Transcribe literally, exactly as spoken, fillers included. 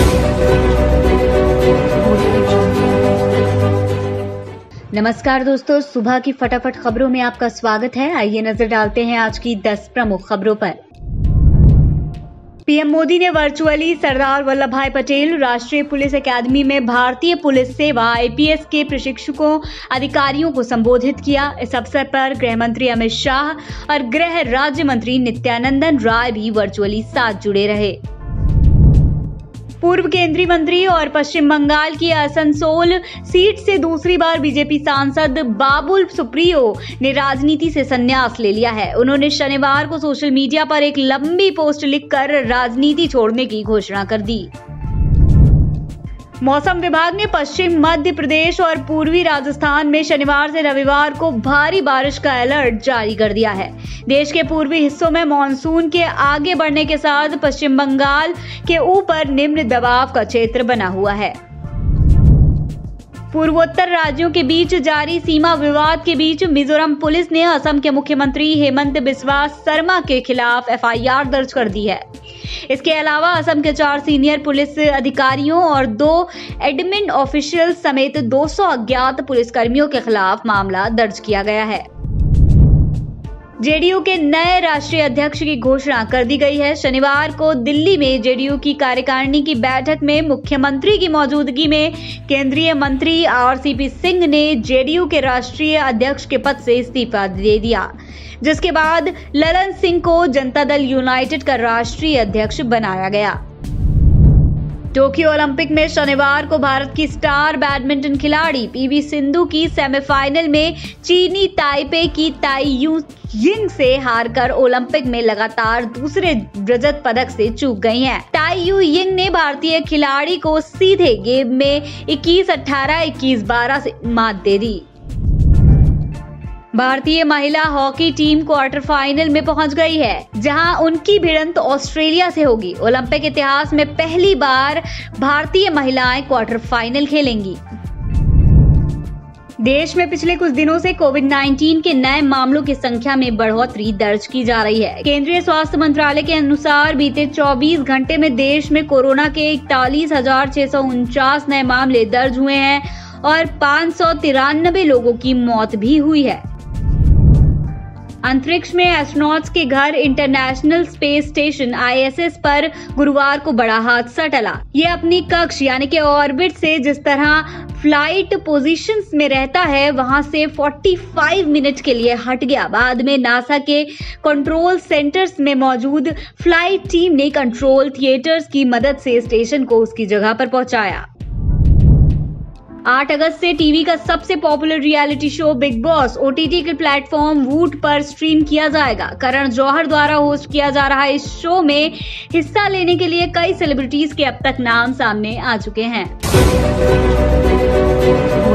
नमस्कार दोस्तों, सुबह की फटाफट खबरों में आपका स्वागत है। आइए नजर डालते हैं आज की दस प्रमुख खबरों पर। पीएम मोदी ने वर्चुअली सरदार वल्लभ भाई पटेल राष्ट्रीय पुलिस अकादमी में भारतीय पुलिस सेवा आईपीएस के प्रशिक्षकों अधिकारियों को संबोधित किया। इस अवसर पर गृह मंत्री अमित शाह और गृह राज्य मंत्री नित्यानंदन राय भी वर्चुअली साथ जुड़े रहे। पूर्व केंद्रीय मंत्री और पश्चिम बंगाल की आसनसोल सीट से दूसरी बार बीजेपी सांसद बाबुल सुप्रियो ने राजनीति से संन्यास ले लिया है। उन्होंने शनिवार को सोशल मीडिया पर एक लंबी पोस्ट लिखकर राजनीति छोड़ने की घोषणा कर दी। मौसम विभाग ने पश्चिम मध्य प्रदेश और पूर्वी राजस्थान में शनिवार से रविवार को भारी बारिश का अलर्ट जारी कर दिया है। देश के पूर्वी हिस्सों में मानसून के आगे बढ़ने के साथ पश्चिम बंगाल के ऊपर निम्न दबाव का क्षेत्र बना हुआ है। पूर्वोत्तर राज्यों के बीच जारी सीमा विवाद के बीच मिजोरम पुलिस ने असम के मुख्यमंत्री हेमंत बिस्वा शर्मा के खिलाफ एफआईआर दर्ज कर दी है। इसके अलावा असम के चार सीनियर पुलिस अधिकारियों और दो एडमिन ऑफिशियल समेत दो सौ अज्ञात पुलिसकर्मियों के खिलाफ मामला दर्ज किया गया है। जेडीयू के नए राष्ट्रीय अध्यक्ष की घोषणा कर दी गई है। शनिवार को दिल्ली में जेडीयू की कार्यकारिणी की बैठक में मुख्यमंत्री की मौजूदगी में केंद्रीय मंत्री आरसीपी सिंह ने जेडीयू के राष्ट्रीय अध्यक्ष के पद से इस्तीफा दे दिया, जिसके बाद ललन सिंह को जनता दल यूनाइटेड का राष्ट्रीय अध्यक्ष बनाया गया। टोक्यो ओलंपिक में शनिवार को भारत की स्टार बैडमिंटन खिलाड़ी पीवी सिंधु की सेमीफाइनल में चीनी ताइपे की ताई यू यिंग से हारकर ओलंपिक में लगातार दूसरे रजत पदक से चूक गई हैं। ताई यू यिंग ने भारतीय खिलाड़ी को सीधे गेम में इक्कीस अठारह, इक्कीस बारह से मात दे दी। भारतीय महिला हॉकी टीम क्वार्टर फाइनल में पहुंच गई है, जहां उनकी भिड़ंत ऑस्ट्रेलिया से होगी। ओलंपिक इतिहास में पहली बार भारतीय महिलाएं क्वार्टर फाइनल खेलेंगी। देश में पिछले कुछ दिनों से कोविड उन्नीस के नए मामलों की संख्या में बढ़ोतरी दर्ज की जा रही है। केंद्रीय स्वास्थ्य मंत्रालय के अनुसार बीते चौबीस घंटे में देश में कोरोना के इकतालीस हजार छह सौ उनचास नए मामले दर्ज हुए हैं और पाँच सौ तिरानबे लोगों की मौत भी हुई है। अंतरिक्ष में एस्ट्रोनॉट्स के घर इंटरनेशनल स्पेस स्टेशन आईएसएस पर गुरुवार को बड़ा हादसा टला। ये अपनी कक्ष यानी कि ऑर्बिट से जिस तरह फ्लाइट पोजीशंस में रहता है, वहां से पैंतालीस मिनट के लिए हट गया। बाद में नासा के कंट्रोल सेंटर्स में मौजूद फ्लाइट टीम ने कंट्रोल थिएटर्स की मदद से स्टेशन को उसकी जगह पर पहुंचाया। आठ अगस्त से टीवी का सबसे popular reality show Bigg Boss OTT के प्लेटफॉर्म वूट पर स्ट्रीम किया जाएगा। करण जौहर द्वारा होस्ट किया जा रहा इस शो में हिस्सा लेने के लिए कई सेलिब्रिटीज के अब तक नाम सामने आ चुके हैं।